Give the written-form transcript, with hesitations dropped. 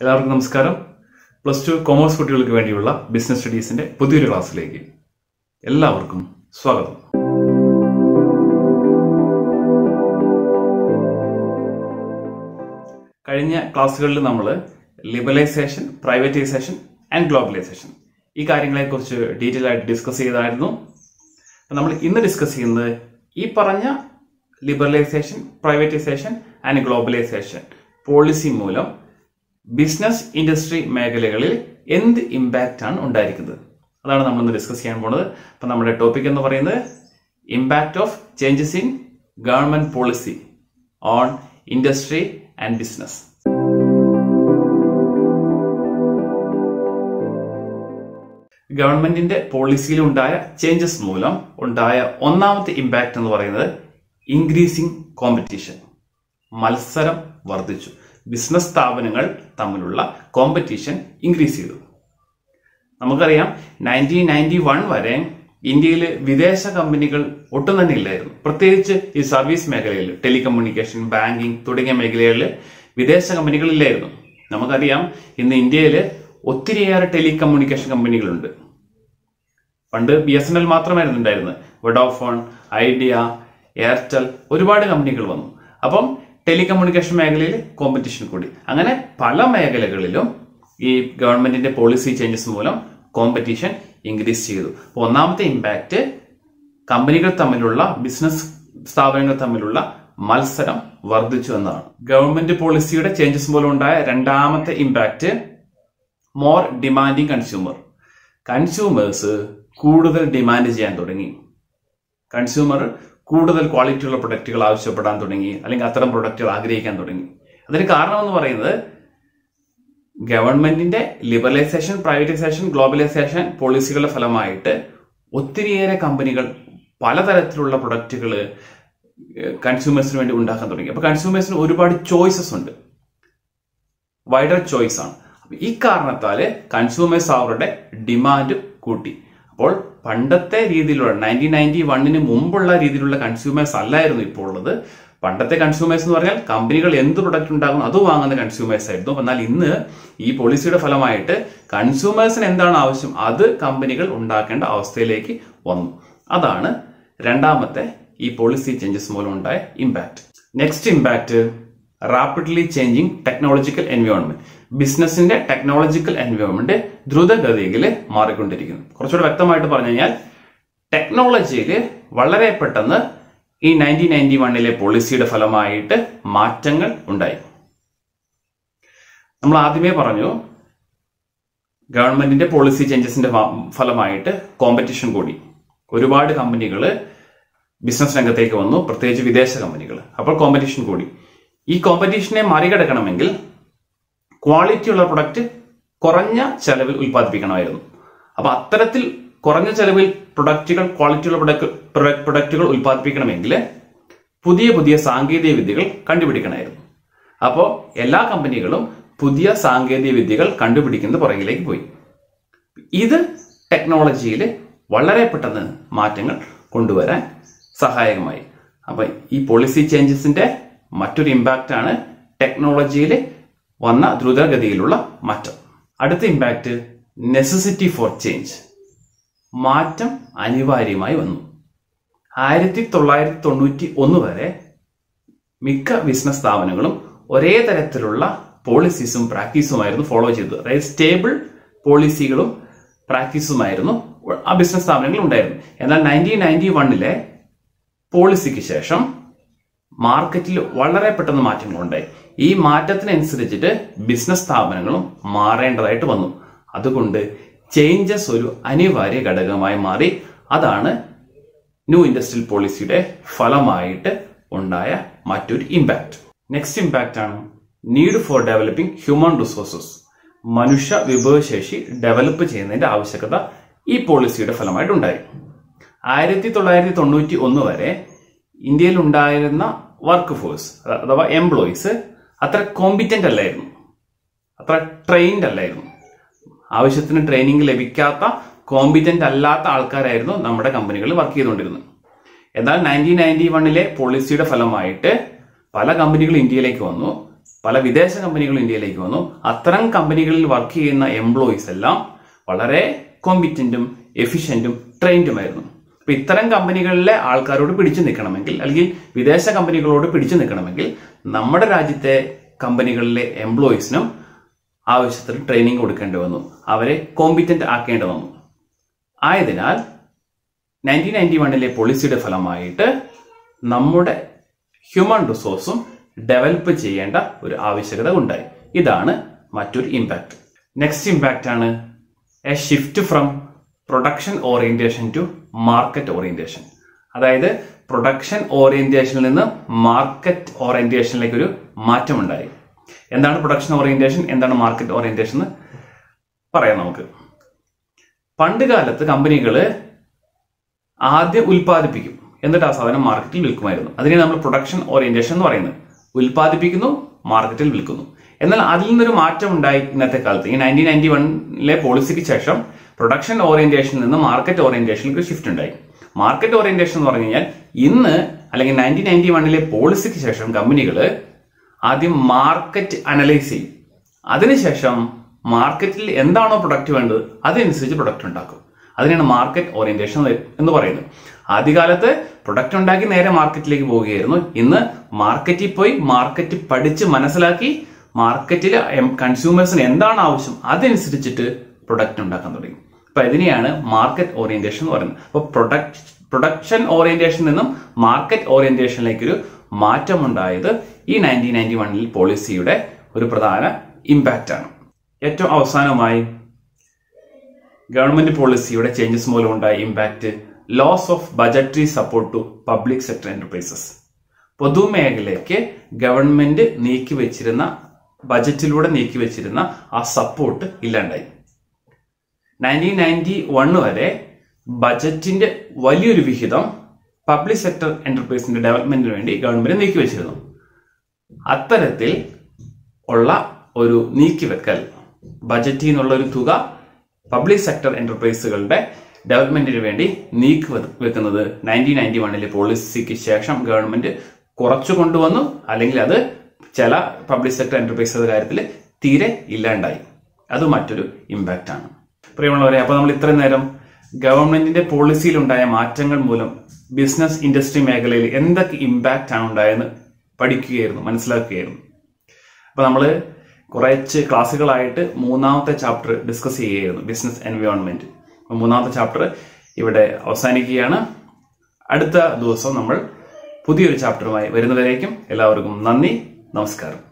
എല്ലാവർക്കും നമസ്കാരം. +2 കൊമേഴ്സ് കുട്ടികൾക്ക് വേണ്ടിയുള്ള ബിസിനസ് സ്റ്റഡീസിന്റെ പുതിയൊരു ക്ലാസ്സിലേക്ക് എല്ലാവർക്കും സ്വാഗതം. കഴിഞ്ഞ ക്ലാസ്സുകളിൽ നമ്മൾ ലിബറലൈസേഷൻ, പ്രൈവറ്റൈസേഷൻ ആൻഡ് ഗ്ലോബലൈസേഷൻ ഈ കാര്യങ്ങളെക്കുറിച്ച് ഡീറ്റെയിൽ ആയിട്ട് ഡിസ്കസ് ചെയ്തായിരുന്നു. നമ്മൾ ഇന്ന് ഡിസ്കസ് ചെയ്യുന്നത് ഈ പറഞ്ഞ liberalisation, privatisation and globalisation policy മൂലം ബിസിനസ് ഇൻഡസ്ട്രി മേഖലകളിൽ എന്ത് ഇമ്പാക്റ്റ് ആണ് ഉണ്ടായിരിക്കുന്നത്, അതാണ് നമ്മൾ ഇന്ന് ഡിസ്കസ് ചെയ്യാൻ പോകുന്നത്. അപ്പം നമ്മുടെ ടോപ്പിക് എന്ന് പറയുന്നത് impact of changes in government policy on industry and business. ഗവൺമെന്റിന്റെ പോളിസിയിൽ ഉണ്ടായ ചേഞ്ചസ് മൂലം ഉണ്ടായ ഒന്നാമത്തെ ഇമ്പാക്ട് എന്ന് പറയുന്നത് ഇൻക്രീസിംഗ് കോമ്പറ്റീഷൻ. മത്സരം വർദ്ധിച്ചു. ബിസിനസ് സ്ഥാപനങ്ങൾ തമ്മിലുള്ള കോമ്പറ്റീഷൻ ഇൻക്രീസ് ചെയ്തു. നമുക്കറിയാം 1991 വരെ ഇന്ത്യയിൽ വിദേശ കമ്പനികൾ ഒട്ടും തന്നെ ഇല്ലായിരുന്നു. പ്രത്യേകിച്ച് ഈ സർവീസ് മേഖലയിൽ, ടെലികമ്മ്യൂണിക്കേഷൻ, ബാങ്കിങ് തുടങ്ങിയ മേഖലകളിൽ വിദേശ കമ്പനികൾ ഇല്ലായിരുന്നു. നമുക്കറിയാം ഇന്ന് ഇന്ത്യയിൽ ഒത്തിരിയേറെ ടെലികമ്മ്യൂണിക്കേഷൻ കമ്പനികളുണ്ട്. പണ്ട് BSNL മാത്രമായിരുന്നു ഉണ്ടായിരുന്നത്. വൊഡാഫോൺ, ഐഡിയ, എയർടെൽ, ഒരുപാട് കമ്പനികൾ വന്നു. അപ്പം ടെലികമ്മ്യൂണിക്കേഷൻ മേഖലയിൽ കോമ്പറ്റീഷൻ കൂടി. അങ്ങനെ പല മേഖലകളിലും ഈ ഗവൺമെന്റിന്റെ പോളിസി ചേഞ്ചസ് മൂലം കോമ്പറ്റീഷൻ ഇൻക്രീസ് ചെയ്തു. അപ്പോൾ ഒന്നാമത്തെ ഇമ്പാക്ട് കമ്പനികൾ തമ്മിലുള്ള, ബിസിനസ് സ്ഥാപനങ്ങൾ തമ്മിലുള്ള മത്സരം വർദ്ധിച്ചു എന്നതാണ്. ഗവൺമെന്റ് പോളിസിയുടെ ചേഞ്ചസ് മൂലം ഉണ്ടായ രണ്ടാമത്തെ impact more demanding consumer. Consumers കൂടുതൽ ഡിമാൻഡ് ചെയ്യാൻ തുടങ്ങി. കൺസ്യൂമർ കൂടുതൽ ക്വാളിറ്റിയുള്ള പ്രൊഡക്റ്റുകൾ ആവശ്യപ്പെടാൻ തുടങ്ങി, അല്ലെങ്കിൽ അത്തരം പ്രൊഡക്റ്റുകൾ ആഗ്രഹിക്കാൻ തുടങ്ങി. അതിന് കാരണം എന്ന് പറയുന്നത് ഗവൺമെന്റിന്റെ ലിബറലൈസേഷൻ, പ്രൈവറ്റൈസേഷൻ, ഗ്ലോബലൈസേഷൻ പോളിസികളുടെ ഫലമായിട്ട് ഒത്തിരിയേറെ കമ്പനികൾ പലതരത്തിലുള്ള പ്രൊഡക്റ്റുകൾ കൺസ്യൂമേഴ്സിന് വേണ്ടി ഉണ്ടാക്കാൻ തുടങ്ങി. അപ്പൊ കൺസ്യൂമേഴ്സിന് ഒരുപാട് ചോയ്സസ് ഉണ്ട്, വൈഡർ ചോയ്സ് ആണ്. ഈ കാരണത്താല് കൺസ്യൂമേഴ്സ് അവരുടെ ഡിമാൻഡ് കൂട്ടി. അപ്പോൾ പണ്ടത്തെ രീതിയിലുള്ള 1991 മുമ്പുള്ള രീതിയിലുള്ള കൺസ്യൂമേഴ്സ് അല്ലായിരുന്നു ഇപ്പോൾ ഉള്ളത്. പണ്ടത്തെ കൺസ്യൂമേഴ്സ് എന്ന് പറഞ്ഞാൽ കമ്പനികൾ എന്ത് പ്രൊഡക്റ്റ് ഉണ്ടാകുന്നു അത് വാങ്ങുന്ന കൺസ്യൂമേഴ്സ് ആയിരുന്നു. എന്നാൽ ഇന്ന് ഈ പോളിസിയുടെ ഫലമായിട്ട് കൺസ്യൂമേഴ്സിന് എന്താണ് ആവശ്യം അത് കമ്പനികൾ ഉണ്ടാക്കേണ്ട അവസ്ഥയിലേക്ക് വന്നു. അതാണ് രണ്ടാമത്തെ ഈ പോളിസി ചേഞ്ചസ് മൂലം ഉണ്ടായ impact. Next impact rapidly changing technological environment. ബിസിനസിന്റെ ടെക്നോളജിക്കൽ എൻവയോൺമെന്റ് ദ്രുതഗതിയിൽ മാറിക്കൊണ്ടിരിക്കുന്നു. കുറച്ചുകൂടെ വ്യക്തമായിട്ട് പറഞ്ഞു കഴിഞ്ഞാൽ ടെക്നോളജിയിൽ വളരെ പെട്ടെന്ന് ഈ 1991 പോളിസിയുടെ ഫലമായിട്ട് മാറ്റങ്ങൾ ഉണ്ടായി. നമ്മൾ ആദ്യമേ പറഞ്ഞു ഗവൺമെന്റിന്റെ പോളിസി ചേഞ്ചസിന്റെ ഫലമായിട്ട് കോമ്പറ്റീഷൻ കൂടി. ഒരുപാട് കമ്പനികൾ ബിസിനസ് രംഗത്തേക്ക് വന്നു, പ്രത്യേകിച്ച് വിദേശ കമ്പനികൾ. അപ്പോൾ കോമ്പറ്റീഷൻ കൂടി. ഈ കോമ്പറ്റീഷനെ മറികടക്കണമെങ്കിൽ ക്വാളിറ്റിയുള്ള പ്രൊഡക്റ്റ് കുറഞ്ഞ ചെലവിൽ ഉൽപ്പാദിപ്പിക്കണമായിരുന്നു. അപ്പൊ അത്തരത്തിൽ കുറഞ്ഞ ചെലവിൽ പ്രൊഡക്റ്റുകൾ, ക്വാളിറ്റിയുള്ള പ്രൊഡക്റ്റുകൾ ഉൽപ്പാദിപ്പിക്കണമെങ്കിൽ പുതിയ പുതിയ സാങ്കേതിക വിദ്യകൾ കണ്ടുപിടിക്കണമായിരുന്നു. അപ്പോൾ എല്ലാ കമ്പനികളും പുതിയ സാങ്കേതിക വിദ്യകൾ കണ്ടുപിടിക്കുന്ന പുറകിലേക്ക് പോയി. ഇത് ടെക്നോളജിയിൽ വളരെ പെട്ടെന്ന് മാറ്റങ്ങൾ കൊണ്ടുവരാൻ സഹായകമായി. അപ്പൊ ഈ പോളിസി ചേഞ്ചസിന്റെ മറ്റൊരു ഇമ്പാക്റ്റ് ആണ് ടെക്നോളജിയിൽ വന്ന ദ്രുതഗതിയിലുള്ള മാറ്റം. അടുത്ത ഇമ്പാക്റ്റ് നെസസിറ്റി ഫോർ ചേഞ്ച്. മാറ്റം അനിവാര്യമായി വന്നു. 1991 വരെ മിക്ക ബിസിനസ് സ്ഥാപനങ്ങളും ഒരേ തരത്തിലുള്ള പോളിസീസും പ്രാക്ടീസുമായിരുന്നു ഫോളോ ചെയ്തത്. അതായത് സ്റ്റേബിൾ പോളിസികളും പ്രാക്ടീസുമായിരുന്നു ആ ബിസിനസ് സ്ഥാപനങ്ങളിൽ ഉണ്ടായിരുന്നു. എന്നാൽ 1991 പോളിസിക്ക് ശേഷം മാർക്കറ്റിൽ വളരെ പെട്ടെന്ന് മാറ്റങ്ങൾ ഉണ്ടായി. ഈ മാറ്റത്തിനനുസരിച്ചിട്ട് ബിസിനസ് സ്ഥാപനങ്ങളും മാറേണ്ടതായിട്ട് വന്നു. അതുകൊണ്ട് ചേഞ്ചസ് ഒരു അനിവാര്യ ഘടകമായി മാറി. അതാണ് ന്യൂ ഇൻഡസ്ട്രിയൽ പോളിസിയുടെ ഫലമായിട്ട് ഉണ്ടായ മറ്റൊരു ഇമ്പാക്ട്. നെക്സ്റ്റ് ഇമ്പാക്ട് ആണ് need for developing human resources. മനുഷ്യ വിഭവശേഷി ഡെവലപ്പ് ചെയ്യുന്നതിന്റെ ആവശ്യകത ഈ പോളിസിയുടെ ഫലമായിട്ട് ഉണ്ടായി. 1991 വരെ ഇന്ത്യയിൽ ഉണ്ടായിരുന്ന വർക്ക് ഫോഴ്സ് അഥവാ എംപ്ലോയീസ് അത്ര കോമ്പിറ്റന്റ് അല്ലായിരുന്നു, അത്ര ട്രെയിൻഡ് അല്ലായിരുന്നു. ആവശ്യത്തിന് ട്രെയിനിങ് ലഭിക്കാത്ത, കോമ്പിറ്റന്റ് അല്ലാത്ത ആൾക്കാരായിരുന്നു നമ്മുടെ കമ്പനികളിൽ വർക്ക് ചെയ്തുകൊണ്ടിരുന്നത്. എന്നാൽ 1991 പോളിസിയുടെ ഫലമായിട്ട് പല കമ്പനികൾ ഇന്ത്യയിലേക്ക് വന്നു. പല വിദേശ കമ്പനികളും ഇന്ത്യയിലേക്ക് വന്നു. അത്തരം കമ്പനികളിൽ വർക്ക് ചെയ്യുന്ന എംപ്ലോയീസ് എല്ലാം വളരെ കോമ്പിറ്റന്റും എഫിഷ്യന്റും ട്രെയിൻഡുമായിരുന്നു. അപ്പൊ ഇത്തരം കമ്പനികളിലെ ആൾക്കാരോട് പിടിച്ചു നിൽക്കണമെങ്കിൽ, അല്ലെങ്കിൽ വിദേശ കമ്പനികളോട് പിടിച്ചു നിൽക്കണമെങ്കിൽ നമ്മുടെ രാജ്യത്തെ കമ്പനികളിലെ എംപ്ലോയീസിനും ആവശ്യത്തിന് ട്രെയിനിങ് കൊടുക്കേണ്ടി വന്നു, അവരെ കോമ്പിറ്റന്റ് ആക്കേണ്ടി വന്നു. ആയതിനാൽ 1991 പോളിസിയുടെ ഫലമായിട്ട് നമ്മുടെ ഹ്യൂമൻ റിസോഴ്സും ഡെവലപ്പ് ചെയ്യേണ്ട ഒരു ആവശ്യകത ഉണ്ടായി. ഇതാണ് മറ്റൊരു ഇമ്പാക്ട്. നെക്സ്റ്റ് ഇമ്പാക്റ്റ് ആണ് a shift from production orientation to market orientation. അതായത് പ്രൊഡക്ഷൻ ഓറിയന്റേഷനിൽ നിന്ന് മാർക്കറ്റ് ഓറിയന്റേഷനിലേക്ക് ഒരു മാറ്റമുണ്ടായി. എന്താണ് പ്രൊഡക്ഷൻ ഓറിയന്റേഷൻ, എന്താണ് മാർക്കറ്റ് ഓറിയന്റേഷൻ എന്ന് പറയാം നമുക്ക്. പണ്ട് കാലത്ത് കമ്പനികൾ ആദ്യം ഉൽപ്പാദിപ്പിക്കും, എന്നിട്ട് ആ സാധനം മാർക്കറ്റിൽ വിൽക്കുമായിരുന്നു. അതിനെയാണ് നമ്മൾ പ്രൊഡക്ഷൻ ഓറിയന്റേഷൻ എന്ന് പറയുന്നത്. ഉൽപ്പാദിപ്പിക്കുന്നു, മാർക്കറ്റിൽ വിൽക്കുന്നു. എന്നാൽ അതിൽ നിന്നൊരു മാറ്റം ഉണ്ടായി ഇന്നത്തെ കാലത്ത്. ഈ 1991 പോളിസിക്ക് ശേഷം പ്രൊഡക്ഷൻ ഓറിയന്റേഷനിൽ നിന്ന് മാർക്കറ്റ് ഓറിയന്റേഷനിലേക്ക് ഷിഫ്റ്റ് ഉണ്ടായി. മാർക്കറ്റ് ഓറിയന്റേഷൻ എന്ന് പറഞ്ഞു കഴിഞ്ഞാൽ ഇന്ന് അല്ലെങ്കിൽ 1991 പോളിസിക്ക് ശേഷം കമ്പനികൾ ആദ്യം മാർക്കറ്റ് അനലൈസ് ചെയ്യും. അതിനുശേഷം മാർക്കറ്റിൽ എന്താണോ പ്രൊഡക്റ്റ് വേണ്ടത് അതനുസരിച്ച് പ്രൊഡക്റ്റ് ഉണ്ടാക്കും. അതിനാണ് മാർക്കറ്റ് ഓറിയന്റേഷൻ എന്ന് പറയുന്നത്. ആദ്യകാലത്ത് പ്രൊഡക്റ്റ് ഉണ്ടാക്കി നേരെ മാർക്കറ്റിലേക്ക് പോവുകയായിരുന്നു. ഇന്ന് മാർക്കറ്റിൽ പോയി മാർക്കറ്റ് പഠിച്ച് മനസ്സിലാക്കി മാർക്കറ്റിൽ കൺസ്യൂമേഴ്സിന് എന്താണ് ആവശ്യം അതനുസരിച്ചിട്ട് പ്രൊഡക്റ്റ് ഉണ്ടാക്കാൻ തുടങ്ങി. അപ്പൊ ഇതിനെയാണ് മാർക്കറ്റ് ഓറിയന്റേഷൻ എന്ന് പറയുന്നത്. അപ്പൊ പ്രൊഡക്ഷൻ ഓറിയന്റേഷനിൽ നിന്നും മാർക്കറ്റ് ഓറിയന്റേഷനിലേക്കൊരു മാറ്റമുണ്ടായത് ഈ 1991 പോളിസിയുടെ ഒരു പ്രധാന ഇമ്പാക്റ്റ് ആണ്. ഏറ്റവും അവസാനമായി ഗവൺമെന്റ് പോളിസിയുടെ ചേഞ്ചസ് മൂലം ഉണ്ടായ impact loss of budgetary support to public sector enterprises. പൊതുമേഖലയ്ക്ക് ഗവൺമെന്റ് ബജറ്റിലൂടെ നീക്കിവെച്ചിരുന്ന ആ സപ്പോർട്ട് ഇല്ലാണ്ടായി. 1991 വരെ ബജറ്റിന്റെ വലിയൊരു വിഹിതം പബ്ലിക് സെക്ടർ എന്റർപ്രൈസിന്റെ ഡെവലപ്മെന്റിന് വേണ്ടി ഗവൺമെന്റ് നീക്കിവെച്ചിരുന്നു. അത്തരത്തിൽ ഉള്ള ഒരു നീക്കിവെക്കൽ, ബജറ്റിൽ നിന്നുള്ള ഒരു തുക പബ്ലിക് സെക്ടർ എന്റർപ്രൈസുകളുടെ ഡെവലപ്മെന്റിന് വേണ്ടി നീക്കിവെക്കുന്നത് 1991 പോളിസിക്ക് ശേഷം ഗവൺമെന്റ് കുറച്ചു കൊണ്ടുവന്നു, അല്ലെങ്കിൽ അത് ചില പബ്ലിക് സെക്ടർ എന്റർപ്രൈസുകളുടെ കാര്യത്തിൽ തീരെ ഇല്ലാണ്ടായി. അത് മറ്റൊരു ഇമ്പാക്റ്റ് ആണ്. പ്രിയമുള്ളവരെ, അപ്പൊ നമ്മൾ ഇത്രയും നേരം ഗവൺമെന്റിന്റെ പോളിസിയിലുണ്ടായ മാറ്റങ്ങൾ മൂലം ബിസിനസ് ഇൻഡസ്ട്രി മേഖലയിൽ എന്തൊക്കെ ഇമ്പാക്റ്റ് ആണ് ഉണ്ടായെന്ന് പഠിക്കുകയായിരുന്നു, മനസ്സിലാക്കുകയായിരുന്നു. അപ്പൊ നമ്മൾ കുറച്ച് ക്ലാസ്സുകളായിട്ട് 3ാമത്തെ ചാപ്റ്റർ ഡിസ്കസ് ചെയ്യുകയായിരുന്നു, ബിസിനസ് എൻവയോൺമെന്റ്. 3ാമത്തെ ചാപ്റ്റർ ഇവിടെ അവസാനിക്കുകയാണ്. അടുത്ത ദിവസം നമ്മൾ പുതിയൊരു ചാപ്റ്ററുമായി വരുന്നവരേക്കും എല്ലാവർക്കും നന്ദി, നമസ്കാരം.